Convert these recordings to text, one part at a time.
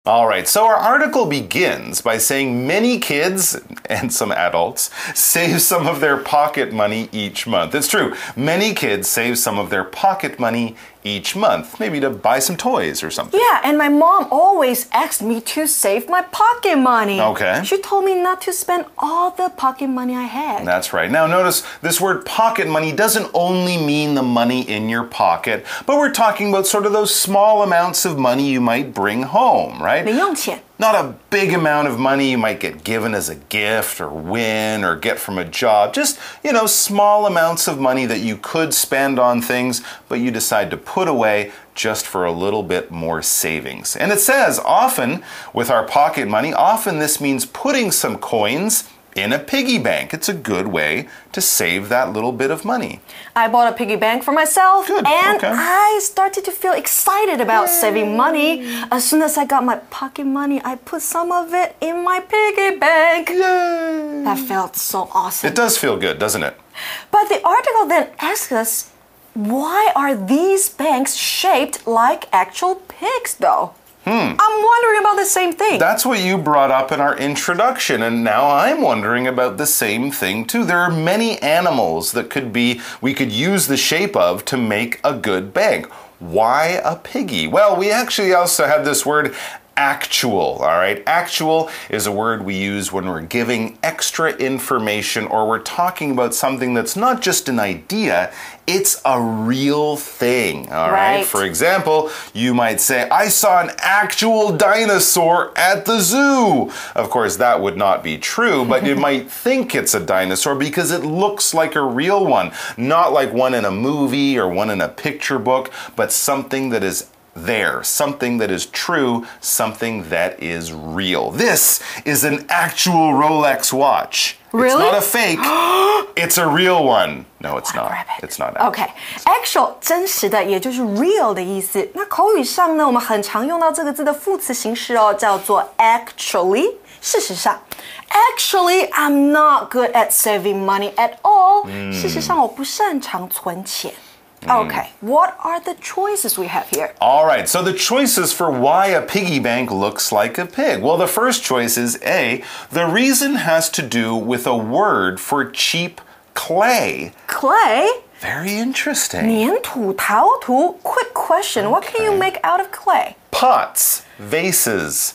All right, so our article begins by saying many kids and some adults save some of their pocket money each month. It's true, many kids save some of their pocket money each month, maybe to buy some toys or something. Yeah, and my mom always asked me to save my pocket money. Okay. She told me not to spend all the pocket money I had. That's right. Now notice this word pocket money doesn't only mean the money in your pocket, but we're talking about sort of those small amounts of money you might bring home, right? 零用钱 Not a big amount of money you might get given as a gift or win or get from a job. Just, small amounts of money that you could spend on things, but you decide to put away just for a little bit more savings. And it says often with our pocket money, often this means putting some coins in a piggy bank. It's a good way to save that little bit of money. I bought a piggy bank for myself. Good, and okay. I started to feel excited about saving money. As soon as I got my pocket money, I put some of it in my piggy bank. Yay! That felt so awesome. It does feel good, doesn't it? But the article then asks us, why are these banks shaped like actual pigs though? I'm wondering about the same thing. That's what you brought up in our introduction, and now I'm wondering about the same thing too. There are many animals that we could use the shape of to make a good bank. Why a piggy? Well, we actually also have this word actual, all right? Actual is a word we use when we're giving extra information or we're talking about something that's not just an idea, it's a real thing, all right? For example, you might say, I saw an actual dinosaur at the zoo. Of course, that would not be true, but you might think it's a dinosaur because it looks like a real one, not like one in a movie or one in a picture book, but something that is there, something that is true, something that is real. This is an actual Rolex watch. Really? It's not a fake. It's a real one. No, it's not. It's not actual. Okay, actual 真实的，也就是 real 的意思。那口语上呢，我们很常用到这个字的副词形式哦，叫做 actually。事实上 ，actually I'm not good at saving money at all。事实上，我不擅长存钱。Okay, what are the choices we have here? All right, so the choices for why a piggy bank looks like a pig. Well, the first choice is A, the reason has to do with a word for cheap clay. Clay? Very interesting. 粘土、陶土. Quick question, what can you make out of clay? Pots, vases,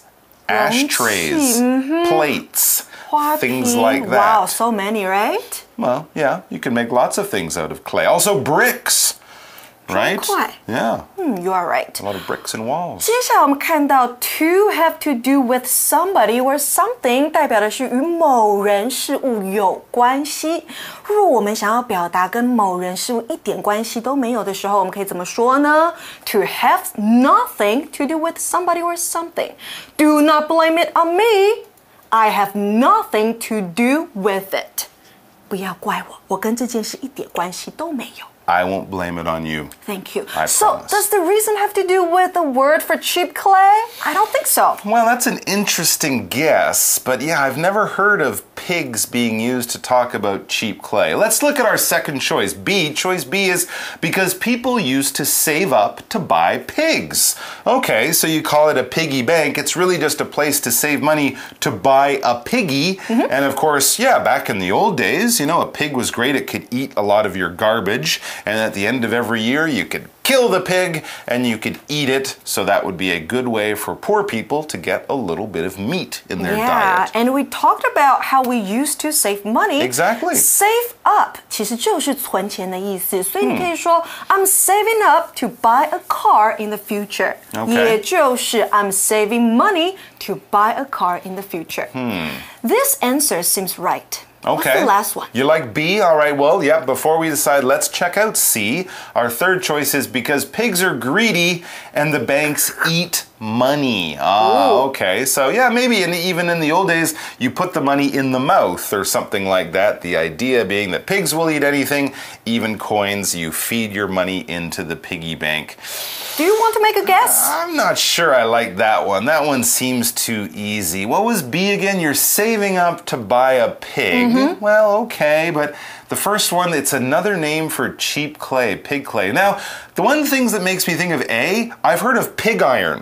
ashtrays, plates, things like that. Wow, so many, right? Well, yeah, you can make lots of things out of clay. Also bricks, right? Clay. Yeah. You are right. A lot of bricks and walls. 接下来我们看到 to have to do with somebody or something 代表的是与某人事物有关系。若我们想要表达跟某人事物一点关系都没有的时候，我们可以怎么说呢？ To have nothing to do with somebody or something. Do not blame it on me. I have nothing to do with it. 不要怪我，我跟这件事一点关系都没有。 I won't blame it on you. Thank you. I So, promise. does the reason have to do with the word for cheap clay? I don't think so. Well, that's an interesting guess, but yeah, I've never heard of pigs being used to talk about cheap clay. Let's look at our second choice, B. Choice B is because people used to save up to buy pigs. Okay, so you call it a piggy bank. It's really just a place to save money to buy a piggy. And of course, yeah, back in the old days, a pig was great. It could eat a lot of your garbage. And at the end of every year, you could kill the pig and you could eat it. So that would be a good way for poor people to get a little bit of meat in their diet. And we talked about how we used to save money. Exactly. Save up 其实就是存钱的意思，所以你可以说 I'm saving up to buy a car in the future. Okay. 也就是 I'm saving money to buy a car in the future. This answer seems right. Okay. What's the last one? You like B? All right, well, yeah, before we decide, let's check out C. Our third choice is because pigs are greedy and the banks eat money. Okay. So, yeah, maybe even in the old days, you put the money in the mouth or something like that. The idea being that pigs will eat anything, even coins. You feed your money into the piggy bank. Do you want to make a guess? I'm not sure I like that one. That one seems too easy. What was B again? You're saving up to buy a pig. Well, okay, but the first one, it's another name for cheap clay, pig clay. Now, the one thing that makes me think of A, I've heard of pig iron.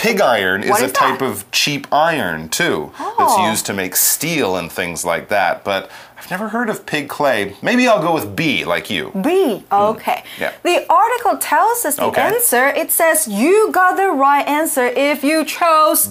Pig iron is What a is type that? of cheap iron, too, that's used to make steel and things like that. But I've never heard of pig clay. Maybe I'll go with B, like you. B. Okay. Yeah. The article tells us the Okay. answer. It says you got the right answer if you chose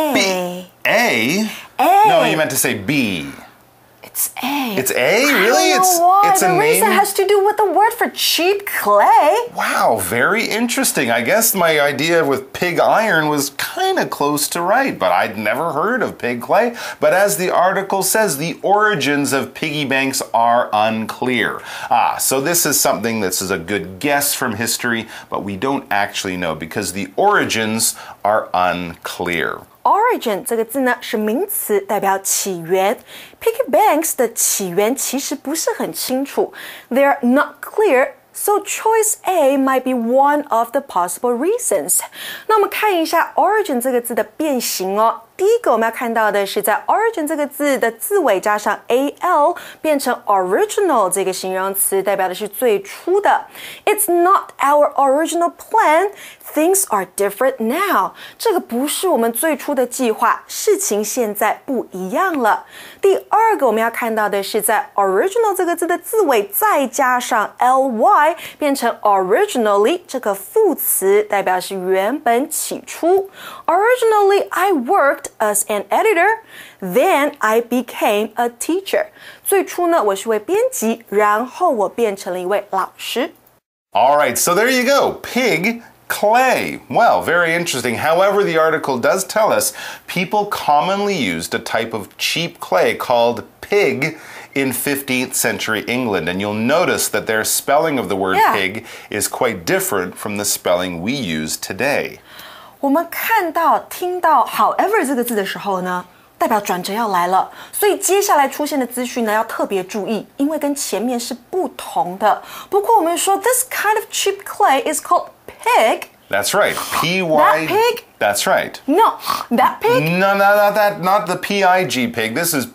A. A? A. No, you meant to say B. It's A. It's A? I Really? don't know why. It's a the reason name? has to do with the word for cheap clay. Wow, very interesting. I guess my idea with pig iron was kind of close to right, but I'd never heard of pig clay. But as the article says, the origins of piggy banks are unclear. So this is something that's a good guess from history, but we don't actually know because the origins are unclear. Origin 这个字呢是名词，代表起源。Piggy banks 的起源其实不是很清楚 ，They're not clear. So choice A might be one of the possible reasons. 那我们看一下 origin 这个字的变形哦。第一个我们要看到的是在 origin 这个字的字尾加上 al 变成 original 这个形容词，代表的是最初的。It's not our original plan. Things are different now. 这个不是我们最初的计划，事情现在不一样了。第二个我们要看到的是在 original 这个字的字尾再加上 ly 变成 originally 这个副词，代表是原本起初。Originally, I worked as an editor, then I became a teacher. 最初呢，我是位编辑，然后我变成了一位老师。 All right, so there you go. Pig clay. Well, very interesting. However, the article does tell us people commonly used a type of cheap clay called pig in 15th century England. And you'll notice that their spelling of the word pig is quite different from the spelling we use today. 我们看到、听到 however 这个字的时候呢，代表转折要来了，所以接下来出现的资讯呢要特别注意，因为跟前面是不同的。不过我们说 this kind of cheap clay is called pig. That's right. P-Y... That pig? That's right. No, that pig? No, not that. Not the P-I-G pig. This is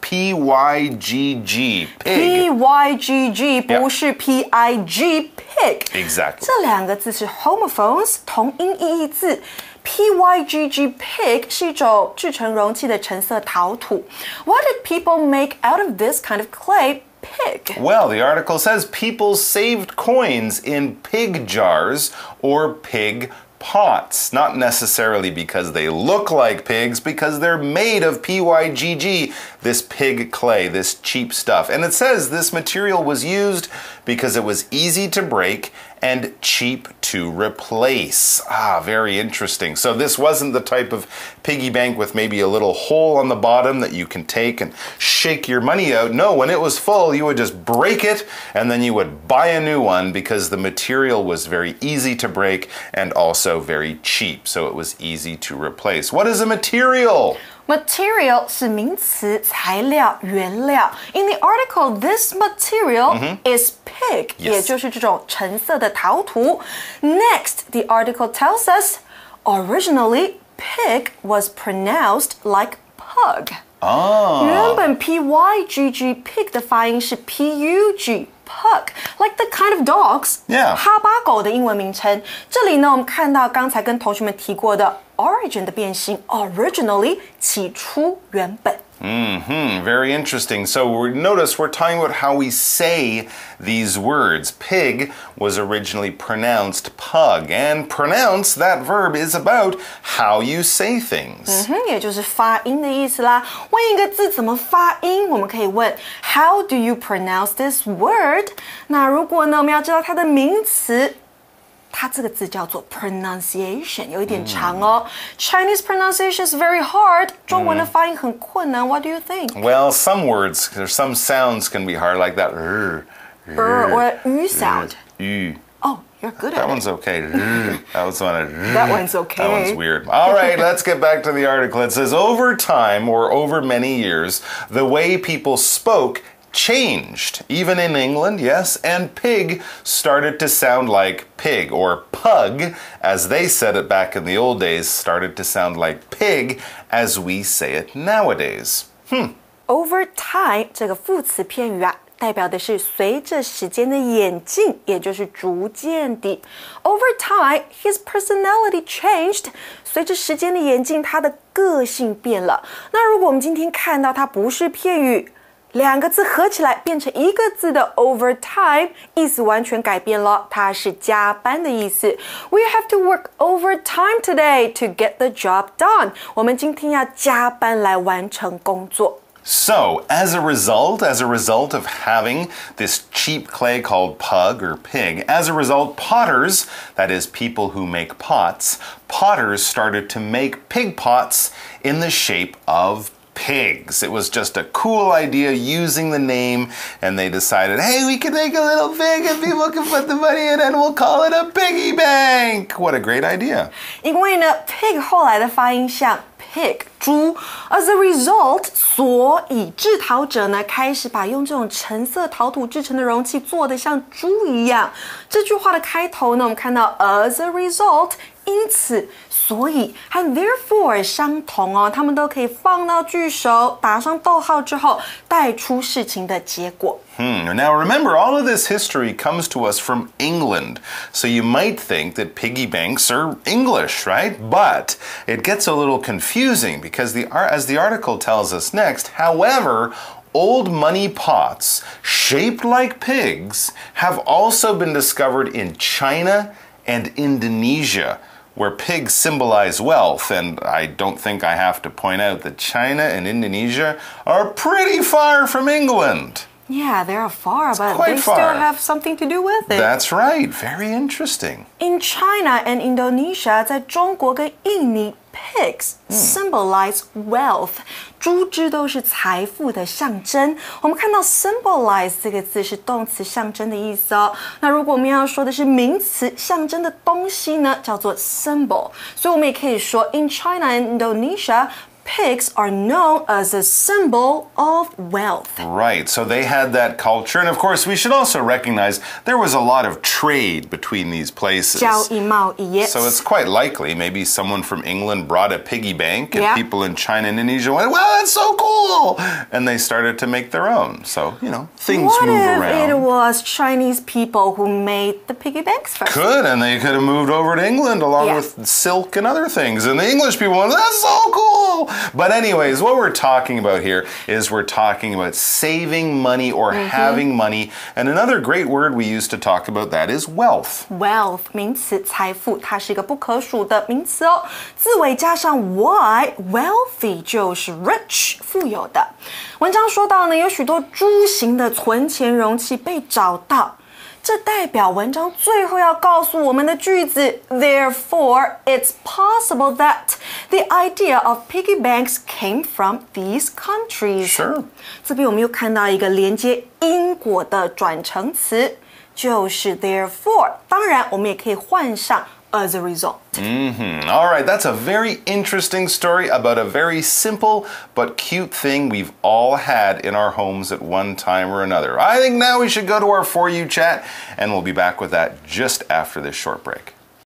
P-Y-G-G pig. P-Y-G-G 不是 P-I-G pig. Exactly. 这两个字是 homophones 同音异义字。P-Y-G-G pig 是一种制成容器的橙色陶土。What did people make out of this kind of clay? Pig. Well, the article says people saved coins in pig jars or pig pots. Not necessarily because they look like pigs, because they're made of PYGG, this pig clay, this cheap stuff. And it says this material was used because it was easy to break and cheap to replace. Very interesting. So this wasn't the type of piggy bank with maybe a little hole on the bottom that you can take and shake your money out. No, when it was full, you would just break it and then you would buy a new one because the material was very easy to break and also very cheap. So it was easy to replace. What is a material? Material 是名词，材料、原料。In the article, this material is pig， 也就是这种橙色的陶土。Next, the article tells us, originally, pig was pronounced like pug. 原本 P-Y-G-G pig 的发音是 P-U-G pug, like the kind of dogs. Yeah. 哈巴狗的英文名称。这里呢，我们看到刚才跟同学们提过的 origin 的变形 originally 起初原本。 Very interesting. So notice we're talking about how we say these words. Pig was originally pronounced pug. And pronounce, that verb, is about how you say things. 也就是发音的意思啦。问一个字怎么发音，我们可以问 How do you pronounce this word？ 那如果呢，我们要知道它的名词。它这个字叫做 pronunciation， 有一点长哦。Chinese pronunciation is very hard， 中文的发音很困难。What do you think? Well, some words, some sounds can be hard, like that. Or ü sound. Oh, you're good at that it. one's okay. That one's That one's okay. That one's weird. All right, let's get back to the article. It says, over time, or over many years, the way people spoke changed. Even in England, yes, and pig started to sound like pig, or pug, as they said it back in the old days, started to sound like pig as we say it nowadays. Over time 这个副词片语啊代表的是随着时间的演进，也就是逐渐地。Over time, his personality changed. 随着时间的演进，他的个性变了。那如果我们今天看到它不是片语，两个字合起来变成一个字的 overtime， 意思完全改变了，它是加班的意思。We have to work overtime today to get the job done. 我们今天要加班来完成工作。 So, as a result of having this cheap clay called pug or pig, as a result, potters, that is people who make pots, potters started to make pig pots in the shape of pigs. It was just a cool idea using the name, and they decided, hey, we can make a little pig and people can put the money in and we'll call it a piggy bank. What a great idea. 因为呢 pig 后来的发音像 pig 猪 as a result 所以制陶者呢开始把用这种橙色陶土制成的容器做得像猪一样。这句话的开头呢我们看到 as a result 因此所以和 therefore 相同哦，它们都可以放到句首，打上逗号之后带出事情的结果。 Now remember, all of this history comes to us from England. So you might think that piggy banks are English, right? But it gets a little confusing because as the article tells us next, however, old money pots shaped like pigs have also been discovered in China and Indonesia, where pigs symbolize wealth, and I don't think I have to point out that China and Indonesia are pretty far from England. Yeah, they're far, but quite they far. still have something to do with it. That's right. Very interesting. In China and Indonesia, 在中国跟印尼 pigs symbolize wealth. 猪只都是财富的象征。我们看到 symbolize 这个字是动词象征的意思哦。那如果我们要说的是名词象征的东西呢，叫做 symbol。所以我们也可以说 in China and Indonesia, pigs are known as a symbol of wealth. Right, so they had that culture. And of course, we should also recognize there was a lot of trade between these places. 交易贸易 yes. So it's quite likely maybe someone from England brought a piggy bank and Yeah. people in China and Indonesia went, wow, that's so cool! And they started to make their own. So, you know, things What move if around. it was Chinese people who made the piggy banks first? Could, and they could have moved over to England along Yeah. with silk and other things. And the English people went, that's so cool! But anyways, what we're talking about here is we're talking about saving money or having money. And another great word we use to talk about that is wealth. Wealth 名词财富，它是一个不可数的名词哦。字尾加上 y，wealthy 就是 rich 富有的。文章说到呢，有许多猪形的存钱容器被找到。这代表文章最后要告诉我们的句子 Therefore, it's possible that the idea of piggy banks came from these countries. Sure. 这边我们又看到一个连接因果的转成词，就是 therefore。当然，我们也可以换上 as a result. All right, that's a very interesting story about a very simple but cute thing we've all had in our homes at one time or another. I think now we should go to our For You chat, and we'll be back with that just after this short break.